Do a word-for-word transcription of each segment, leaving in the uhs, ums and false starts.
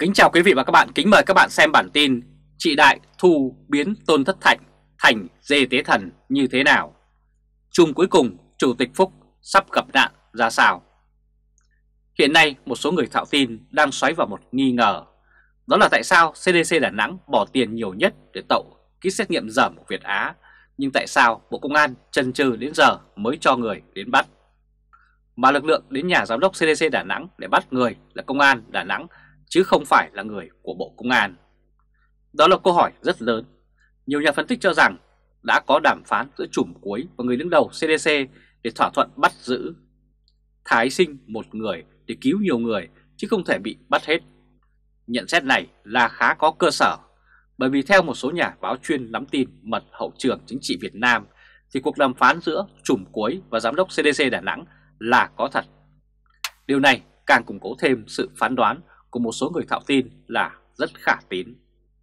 Kính chào quý vị và các bạn, kính mời các bạn xem bản tin Chị Đại Thu biến Tôn Thất Thạnh thành dê tế thần như thế nào? Chung cuối cùng Chủ tịch Phúc sắp gặp nạn ra sao? Hiện nay một số người thạo tin đang xoáy vào một nghi ngờ. Đó là tại sao xê đê xê Đà Nẵng bỏ tiền nhiều nhất để tậu kit xét nghiệm dởm của Việt Á, nhưng tại sao Bộ Công an chần chừ đến giờ mới cho người đến bắt? Mà lực lượng đến nhà giám đốc xê đê xê Đà Nẵng để bắt người là Công an Đà Nẵng chứ không phải là người của Bộ Công an. Đó là câu hỏi rất lớn. Nhiều nhà phân tích cho rằng đã có đàm phán giữa chùm cuối và người đứng đầu xê đê xê để thỏa thuận bắt giữ. Thái sinh một người để cứu nhiều người chứ không thể bị bắt hết. Nhận xét này là khá có cơ sở, bởi vì theo một số nhà báo chuyên nắm tin mật hậu trường chính trị Việt Nam thì cuộc đàm phán giữa chùm cuối và giám đốc xê đê xê Đà Nẵng là có thật. Điều này càng củng cố thêm sự phán đoán của một số người thạo tin là rất khả tín.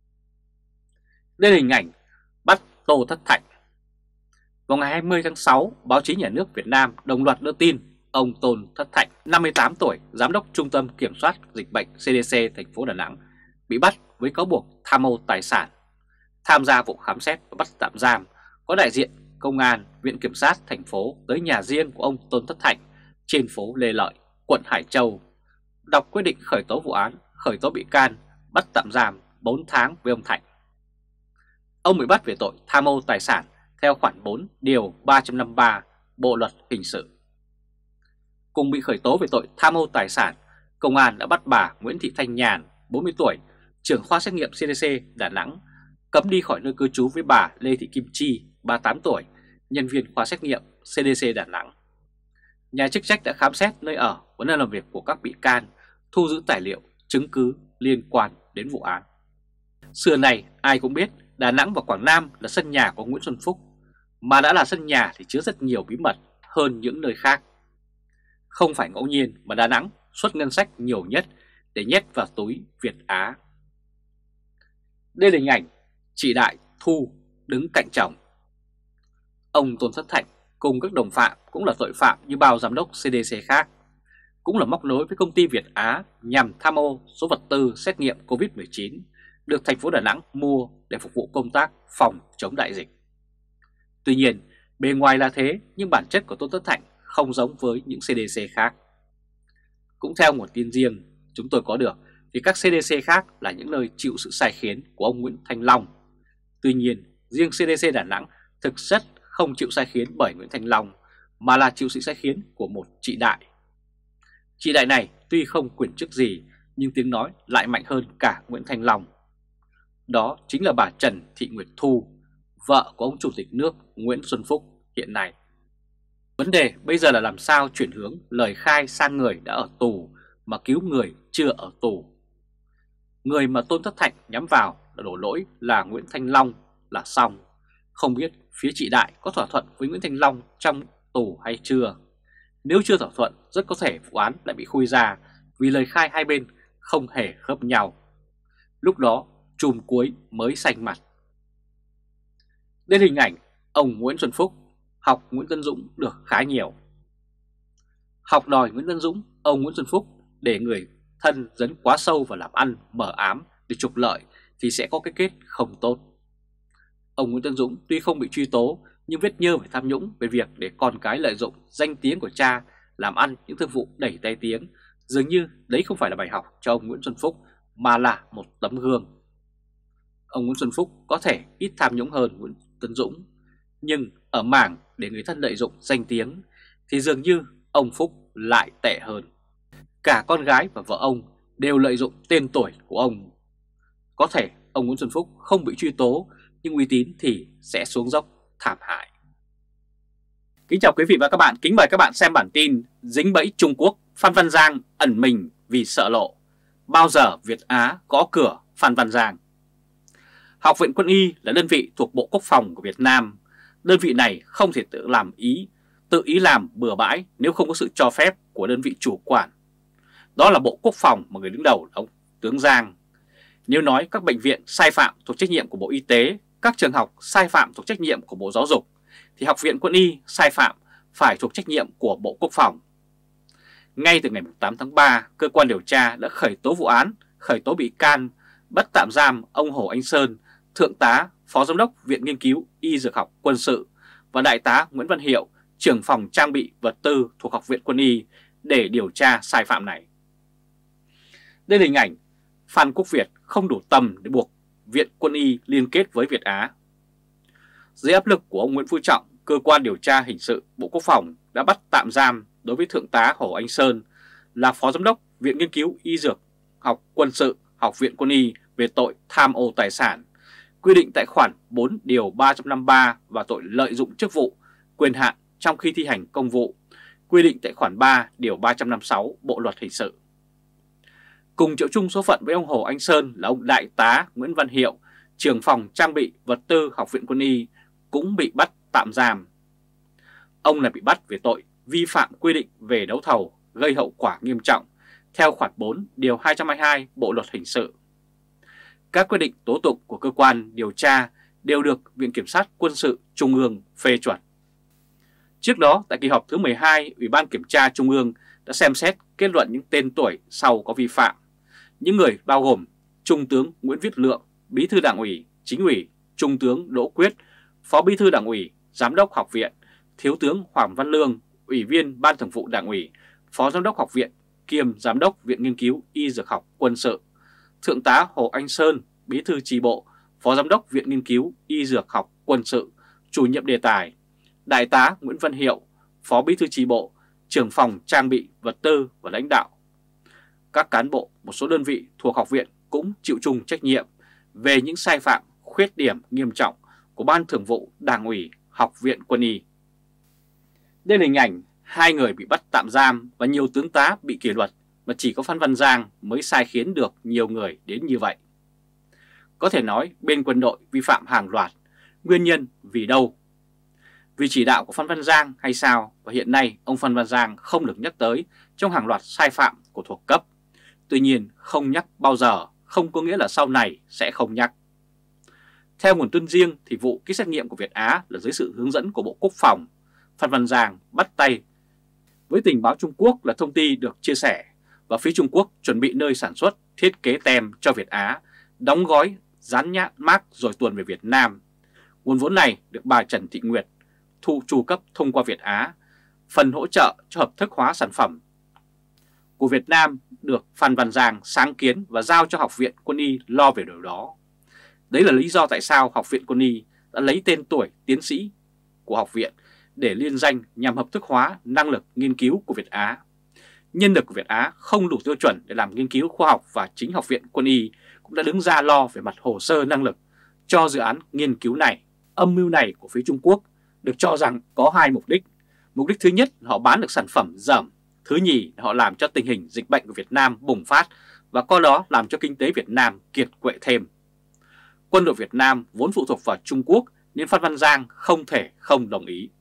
Đây là hình ảnh bắt Tô Thất Thạnh. Vào ngày hai mươi tháng sáu, báo chí nhà nước Việt Nam đồng loạt đưa tin ông Tôn Thất Thạnh, năm mươi tám tuổi, giám đốc Trung tâm Kiểm soát Dịch bệnh xê đê xê thành phố Đà Nẵng, bị bắt với cáo buộc tham mô tài sản. Tham gia vụ khám xét và bắt tạm giam có đại diện Công an, Viện Kiểm sát thành phố tới nhà riêng của ông Tôn Thất Thạnh trên phố Lê Lợi, quận Hải Châu, đọc quyết định khởi tố vụ án, khởi tố bị can, bắt tạm giam bốn tháng với ông Thạnh. Ông bị bắt về tội tham mô tài sản theo khoản bốn điều ba trăm năm mươi ba Bộ luật hình sự. Cùng bị khởi tố về tội tham mô tài sản, công an đã bắt bà Nguyễn Thị Thanh Nhàn, bốn mươi tuổi, trưởng khoa xét nghiệm xê đê xê Đà Nẵng, cấm đi khỏi nơi cư trú với bà Lê Thị Kim Chi, ba mươi tám tuổi, nhân viên khoa xét nghiệm xê đê xê Đà Nẵng. Nhà chức trách đã khám xét nơi ở và nơi làm việc của các bị can, thu giữ tài liệu, chứng cứ liên quan đến vụ án. Xưa này ai cũng biết Đà Nẵng và Quảng Nam là sân nhà của Nguyễn Xuân Phúc, mà đã là sân nhà thì chứa rất nhiều bí mật hơn những nơi khác. Không phải ngẫu nhiên mà Đà Nẵng xuất ngân sách nhiều nhất để nhét vào túi Việt Á. Đây là hình ảnh chị Đại Thu đứng cạnh chồng. Ông Tôn Thất Thạnh cùng các đồng phạm cũng là tội phạm như bao giám đốc xê đê xê khác, cũng là móc nối với công ty Việt Á nhằm tham ô số vật tư xét nghiệm Covid mười chín được thành phố Đà Nẵng mua để phục vụ công tác phòng chống đại dịch. Tuy nhiên, bề ngoài là thế nhưng bản chất của Tôn Thất Thạnh không giống với những xê đê xê khác. Cũng theo nguồn tin riêng chúng tôi có được thì các xê đê xê khác là những nơi chịu sự sai khiến của ông Nguyễn Thanh Long. Tuy nhiên, riêng xê đê xê Đà Nẵng thực chất không chịu sai khiến bởi Nguyễn Thanh Long mà là chịu sự sai khiến của một chị Đại. Chị Đại này tuy không quyền chức gì nhưng tiếng nói lại mạnh hơn cả Nguyễn Thanh Long. Đó chính là bà Trần Thị Nguyệt Thu, vợ của ông Chủ tịch nước Nguyễn Xuân Phúc hiện nay. Vấn đề bây giờ là làm sao chuyển hướng lời khai sang người đã ở tù mà cứu người chưa ở tù. Người mà Tôn Thất Thạnh nhắm vào là đổ lỗi là Nguyễn Thanh Long là xong. Không biết phía chị Đại có thỏa thuận với Nguyễn Thanh Long trong tù hay chưa. Nếu chưa thỏa thuận, rất có thể vụ án lại bị khui ra vì lời khai hai bên không hề khớp nhau. Lúc đó chùm cuối mới xanh mặt. Đây là hình ảnh ông Nguyễn Xuân Phúc học Nguyễn Tân Dũng được khá nhiều. Học đòi Nguyễn Tân Dũng, ông Nguyễn Xuân Phúc để người thân dấn quá sâu vào làm ăn mờ ám để trục lợi thì sẽ có cái kết không tốt. Ông Nguyễn Tân Dũng tuy không bị truy tố nhưng vết nhơ về tham nhũng về việc để con cái lợi dụng danh tiếng của cha làm ăn những thương vụ đẩy tay tiếng, dường như đấy không phải là bài học cho ông Nguyễn Xuân Phúc mà là một tấm gương. Ông Nguyễn Xuân Phúc có thể ít tham nhũng hơn Nguyễn Tân Dũng, nhưng ở mảng để người thân lợi dụng danh tiếng thì dường như ông Phúc lại tệ hơn. Cả con gái và vợ ông đều lợi dụng tên tuổi của ông. Có thể ông Nguyễn Xuân Phúc không bị truy tố nhưng uy tín thì sẽ xuống dốc thảm hại. Kính chào quý vị và các bạn, kính mời các bạn xem bản tin dính bẫy Trung Quốc, Phan Văn Giang ẩn mình vì sợ lộ. Bao giờ Việt Á gõ cửa Phan Văn Giang? Học viện Quân y là đơn vị thuộc Bộ Quốc phòng của Việt Nam. Đơn vị này không thể tự làm ý, tự ý làm bừa bãi nếu không có sự cho phép của đơn vị chủ quản. Đó là Bộ Quốc phòng mà người đứng đầu là ông tướng Giang. Nếu nói các bệnh viện sai phạm thuộc trách nhiệm của Bộ Y tế, các trường học sai phạm thuộc trách nhiệm của Bộ Giáo dục, thì Học viện Quân y sai phạm phải thuộc trách nhiệm của Bộ Quốc phòng. Ngay từ ngày tám tháng ba, cơ quan điều tra đã khởi tố vụ án khởi tố bị can, bắt tạm giam ông Hồ Anh Sơn, Thượng tá, Phó Giám đốc Viện Nghiên cứu Y Dược học Quân sự và Đại tá Nguyễn Văn Hiệu, trưởng phòng trang bị vật tư thuộc Học viện Quân y để điều tra sai phạm này. Đây là hình ảnh Phan Quốc Việt không đủ tầm để buộc Viện Quân y liên kết với Việt Á. Dưới áp lực của ông Nguyễn Phú Trọng, Cơ quan điều tra hình sự Bộ Quốc phòng đã bắt tạm giam đối với Thượng tá Hồ Anh Sơn là Phó Giám đốc Viện Nghiên cứu Y Dược học Quân sự Học viện Quân y về tội tham ô tài sản, quy định tại khoản bốn điều ba trăm năm mươi ba và tội lợi dụng chức vụ, quyền hạn trong khi thi hành công vụ, quy định tại khoản ba điều ba trăm năm mươi sáu Bộ luật hình sự. Cùng chịu chung số phận với ông Hồ Anh Sơn là ông Đại tá Nguyễn Văn Hiệu, trưởng phòng trang bị vật tư Học viện Quân y cũng bị bắt tạm giam. Ông là bị bắt về tội vi phạm quy định về đấu thầu gây hậu quả nghiêm trọng theo khoản bốn điều hai trăm hai mươi hai Bộ luật hình sự. Các quyết định tố tụng của cơ quan điều tra đều được Viện Kiểm sát Quân sự Trung ương phê chuẩn. Trước đó, tại kỳ họp thứ mười hai, Ủy ban Kiểm tra Trung ương đã xem xét kết luận những tên tuổi sau có vi phạm. Những người bao gồm Trung tướng Nguyễn Viết Lượng, Bí thư Đảng ủy, Chính ủy, Trung tướng Đỗ Quyết, Phó Bí thư Đảng ủy, Giám đốc Học viện, Thiếu tướng Hoàng Văn Lương, Ủy viên Ban Thường vụ Đảng ủy, Phó Giám đốc Học viện kiêm Giám đốc Viện Nghiên cứu Y Dược học Quân sự, Thượng tá Hồ Anh Sơn, Bí thư chi bộ, Phó Giám đốc Viện Nghiên cứu Y Dược học Quân sự, Chủ nhiệm đề tài, Đại tá Nguyễn Văn Hiệu, Phó Bí thư chi bộ, Trưởng phòng trang bị vật tư và lãnh đạo. Các cán bộ một số đơn vị thuộc học viện cũng chịu chung trách nhiệm về những sai phạm, khuyết điểm nghiêm trọng của Ban Thường vụ Đảng ủy Học viện Quân y. Đây là hình ảnh hai người bị bắt tạm giam và nhiều tướng tá bị kỷ luật, mà chỉ có Phan Văn Giang mới sai khiến được nhiều người đến như vậy. Có thể nói bên quân đội vi phạm hàng loạt, nguyên nhân vì đâu? Vì chỉ đạo của Phan Văn Giang hay sao? Và hiện nay ông Phan Văn Giang không được nhắc tới trong hàng loạt sai phạm của thuộc cấp. Tuy nhiên không nhắc bao giờ không có nghĩa là sau này sẽ không nhắc. Theo nguồn tin riêng thì vụ kit xét nghiệm của Việt Á là dưới sự hướng dẫn của Bộ Quốc phòng. Phan Văn Giang bắt tay với tình báo Trung Quốc là thông tin được chia sẻ và phía Trung Quốc chuẩn bị nơi sản xuất, thiết kế tem cho Việt Á, đóng gói, dán nhãn mác rồi tuồn về Việt Nam. Nguồn vốn này được bà Trần Thị Nguyệt thu tru cấp thông qua Việt Á. Phần hỗ trợ cho hợp thức hóa sản phẩm của Việt Nam được Phan Văn Giang sáng kiến và giao cho Học viện Quân y lo về điều đó. Đấy là lý do tại sao Học viện Quân y đã lấy tên tuổi tiến sĩ của học viện để liên danh nhằm hợp thức hóa năng lực nghiên cứu của Việt Á. Nhân lực của Việt Á không đủ tiêu chuẩn để làm nghiên cứu khoa học và chính Học viện Quân y cũng đã đứng ra lo về mặt hồ sơ năng lực cho dự án nghiên cứu này. Âm mưu này của phía Trung Quốc được cho rằng có hai mục đích. Mục đích thứ nhất là họ bán được sản phẩm dởm. Thứ nhì là họ làm cho tình hình dịch bệnh của Việt Nam bùng phát và qua đó làm cho kinh tế Việt Nam kiệt quệ thêm. Quân đội Việt Nam vốn phụ thuộc vào Trung Quốc nên Phan Văn Giang không thể không đồng ý.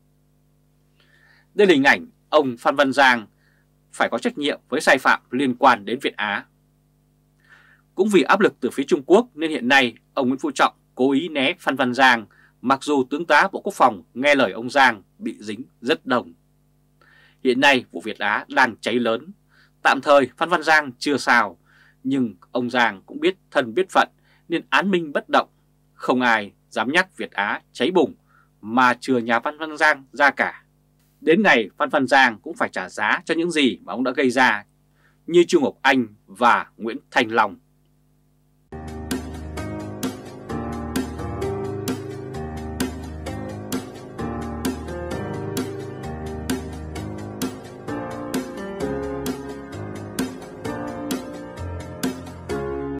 Đây là hình ảnh ông Phan Văn Giang phải có trách nhiệm với sai phạm liên quan đến Việt Á. Cũng vì áp lực từ phía Trung Quốc nên hiện nay ông Nguyễn Phú Trọng cố ý né Phan Văn Giang, mặc dù tướng tá Bộ Quốc phòng nghe lời ông Giang bị dính rất đồng. Hiện nay vụ Việt Á đang cháy lớn. Tạm thời Phan Văn Giang chưa sao, nhưng ông Giang cũng biết thân biết phận nên án minh bất động. Không ai dám nhắc Việt Á cháy bùng mà chừa nhà Phan Văn Giang ra cả. Đến ngày Phan Văn Giang cũng phải trả giá cho những gì mà ông đã gây ra, như Chu Ngọc Anh và Nguyễn Thành Long.